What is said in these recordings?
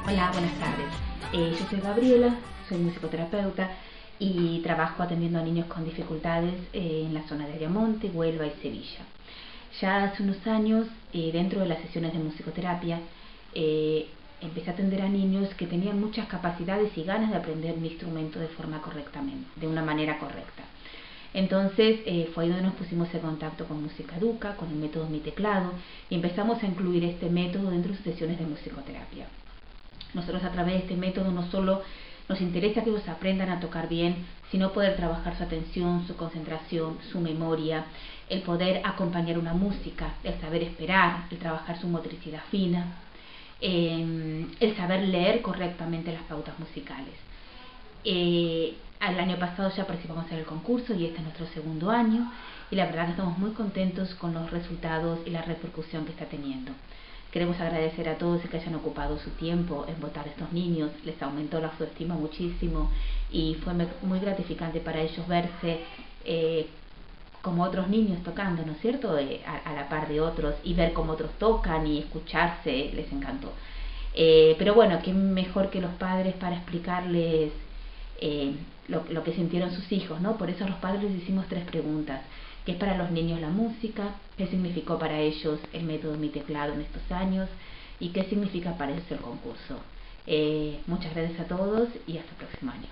Hola, buenas tardes. Yo soy Gabriela, soy musicoterapeuta y trabajo atendiendo a niños con dificultades en la zona de Ayamonte, Huelva y Sevilla. Ya hace unos años, dentro de las sesiones de musicoterapia, empecé a atender a niños que tenían muchas capacidades y ganas de aprender mi instrumento de una manera correcta. Entonces fue ahí donde nos pusimos en contacto con Música Educa, con el método Mi Teclado, y empezamos a incluir este método dentro de sus sesiones de musicoterapia. Nosotros a través de este método no solo nos interesa que ellos aprendan a tocar bien, sino poder trabajar su atención, su concentración, su memoria, el poder acompañar una música, el saber esperar, el trabajar su motricidad fina, el saber leer correctamente las pautas musicales. El año pasado ya participamos en el concurso y este es nuestro segundo año, y la verdad que estamos muy contentos con los resultados y la repercusión que está teniendo. Queremos agradecer a todos que hayan ocupado su tiempo en votar a estos niños, les aumentó la autoestima muchísimo y fue muy gratificante para ellos verse como otros niños tocando, ¿no es cierto?, a la par de otros, y ver cómo otros tocan y escucharse, les encantó. Pero bueno, qué mejor que los padres para explicarles lo que sintieron sus hijos, ¿no? Por eso a los padres les hicimos 3 preguntas. ¿Qué es para los niños la música? ¿Qué significó para ellos el método Mi Teclado en estos años? ¿Y qué significa para ellos el concurso? Muchas gracias a todos y hasta el próximo año.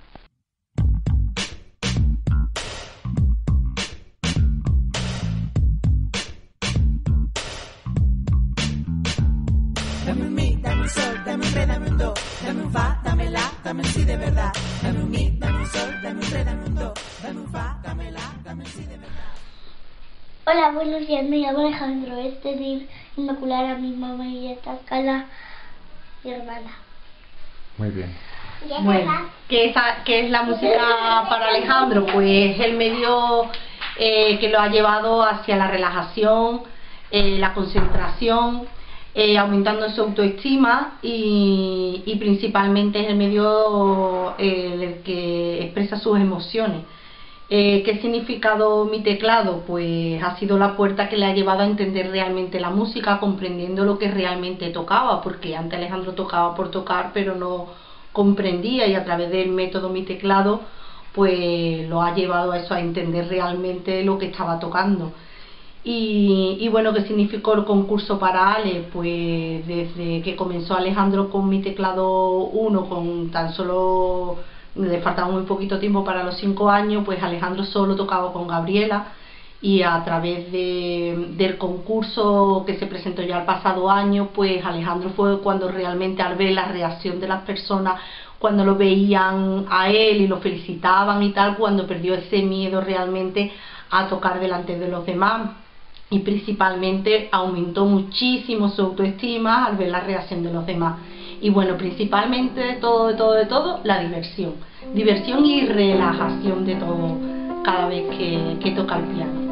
Dame un mi, dame un sol, dame un re, dame un do, dame un fa, dame la, dame un si de verdad. Dame un mi, dame un sol, dame un re, dame un do, dame un fa, dame la, dame un si de verdad. Hola, buenos días, me llamo Alejandro, es decir, Inmaculada, mi mamá y esta Escala, mi hermana. Muy bien. Bueno, ¿qué es la música para Alejandro? Pues el medio que lo ha llevado hacia la relajación, la concentración, aumentando su autoestima y principalmente es el medio el que expresa sus emociones. ¿Qué significado Mi Teclado? Pues ha sido la puerta que le ha llevado a entender realmente la música, comprendiendo lo que realmente tocaba, porque antes Alejandro tocaba por tocar, pero no comprendía, y a través del método Mi Teclado pues lo ha llevado a eso, a entender realmente lo que estaba tocando. Y bueno, ¿qué significó el concurso para Ale? Pues desde que comenzó Alejandro con Mi Teclado 1, con tan solo, le faltaba muy poquito tiempo para los 5 años, pues Alejandro solo tocaba con Gabriela, y a través del concurso que se presentó ya el pasado año, pues Alejandro fue cuando realmente, al ver la reacción de las personas, cuando lo veían a él y lo felicitaban y tal, cuando perdió ese miedo realmente a tocar delante de los demás. Y principalmente aumentó muchísimo su autoestima al ver la reacción de los demás. Y bueno, principalmente de todo, la diversión y relajación de todo cada vez que toca el piano.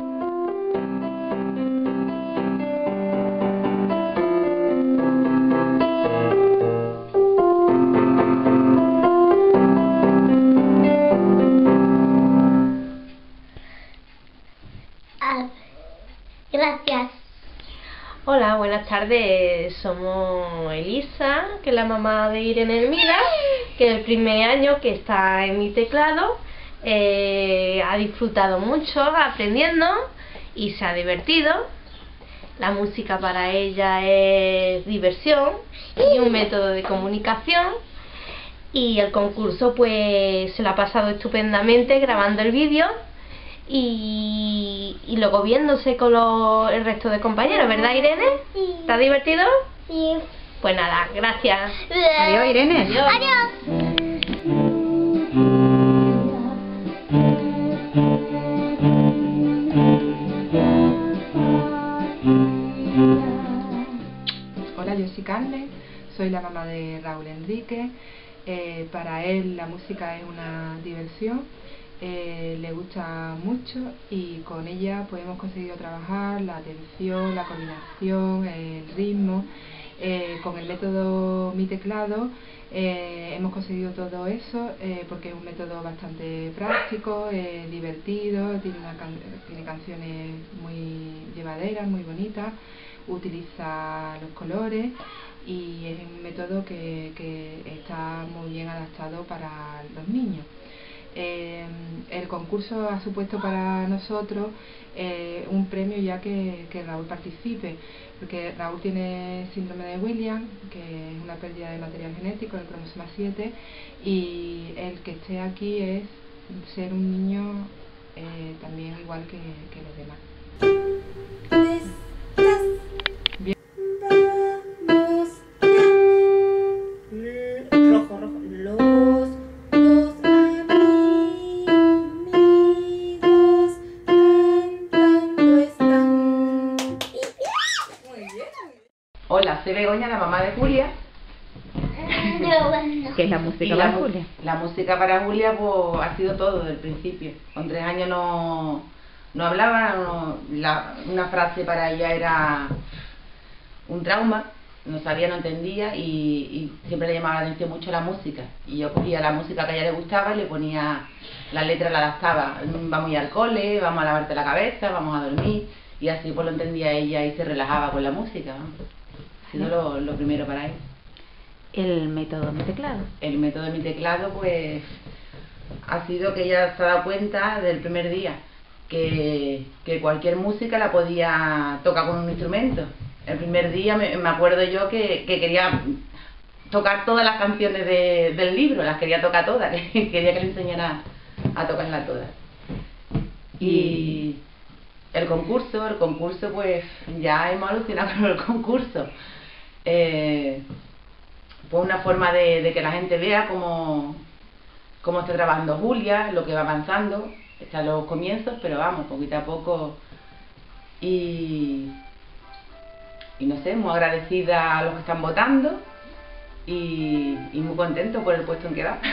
Gracias. Hola, buenas tardes. Somos Elisa, que es la mamá de Irene Elmira, que es el primer año que está en Mi Teclado. Ha disfrutado mucho aprendiendo y se ha divertido. La música para ella es diversión y un método de comunicación. Y el concurso pues se lo ha pasado estupendamente grabando el vídeo y luego viéndose con el resto de compañeros, ¿verdad, Irene? Sí. ¿Te ha divertido? Sí. Pues nada, gracias. Adiós, Irene. Adiós. Hola, yo soy Carmen, soy la mamá de Raúl Enrique. Para él la música es una diversión, le gusta mucho, y con ella pues hemos conseguido trabajar la atención, la coordinación, el ritmo. Con el método Mi Teclado hemos conseguido todo eso porque es un método bastante práctico, divertido, tiene canciones muy llevaderas, muy bonitas, utiliza los colores y es un método que está muy bien adaptado para los niños. El concurso ha supuesto para nosotros un premio ya que Raúl participe, porque Raúl tiene síndrome de Williams, que es una pérdida de material genético, el cromosoma 7, y el que esté aquí es ser un niño también igual que los demás. Bien. Rojo, rojo. Los dos amigos cantando están. Muy bien. Hola, soy Begoña, la mamá de Julia. ¿Qué es la música Y para Julia? La música para Julia pues, ha sido todo desde el principio. Con 3 años no hablaba, una frase para ella era un trauma, no sabía, no entendía y siempre le llamaba la atención mucho la música. Y yo cogía la música que a ella le gustaba y le ponía la letra, la adaptaba. Vamos a ir al cole, vamos a lavarte la cabeza, vamos a dormir. Y así pues lo entendía ella y se relajaba con la música, ¿no? Ha sido lo primero para él. El método de mi teclado. El método de mi teclado pues ha sido que ella se ha dado cuenta del primer día que cualquier música la podía tocar con un instrumento. El primer día me acuerdo yo que quería tocar todas las canciones del libro, las quería tocar todas, que quería que le enseñara a tocarlas todas. Y el concurso pues ya hemos alucinado con el concurso. Fue una forma de que la gente vea cómo está trabajando Julia, lo que va avanzando. Están los comienzos, pero vamos, poquito a poco. Y no sé, muy agradecida a los que están votando y muy contento por el puesto en que va.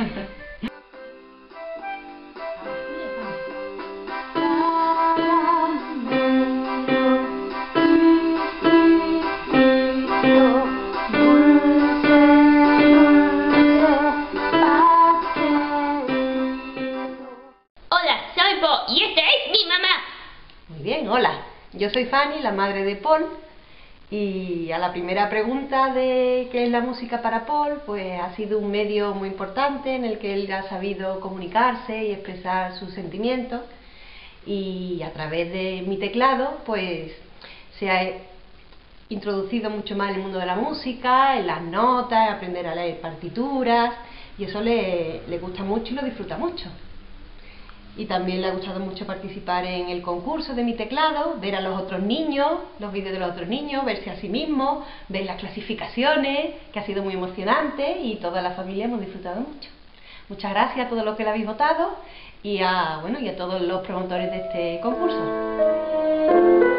Hola, soy Po y esta es mi mamá. Muy bien, hola. Yo soy Fanny, la madre de Paul, y a la primera pregunta de qué es la música para Paul, pues ha sido un medio muy importante en el que él ha sabido comunicarse y expresar sus sentimientos, y a través de mi teclado pues se ha introducido mucho más en el mundo de la música, en las notas, aprender a leer partituras, y eso le gusta mucho y lo disfruta mucho. Y también le ha gustado mucho participar en el concurso de mi teclado, ver a los otros niños, los vídeos de los otros niños, verse a sí mismo, ver las clasificaciones, que ha sido muy emocionante y toda la familia hemos disfrutado mucho. Muchas gracias a todos los que lo habéis votado y a todos los promotores de este concurso.